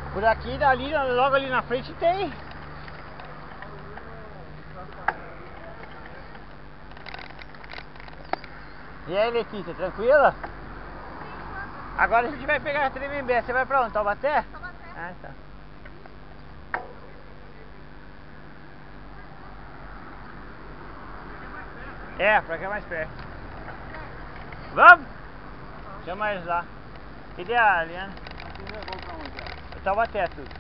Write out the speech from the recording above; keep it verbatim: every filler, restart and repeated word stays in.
Por aqui, ali, logo ali na frente tem. E aí, Letícia, tranquila? Agora a gente vai pegar a Tremembé. Você vai pra onde? Taubaté? Taubaté. Ah, tá. É, pra cá é mais perto. Vamos? Chama eles lá. Cadê a Aliana? Taubaté, tudo.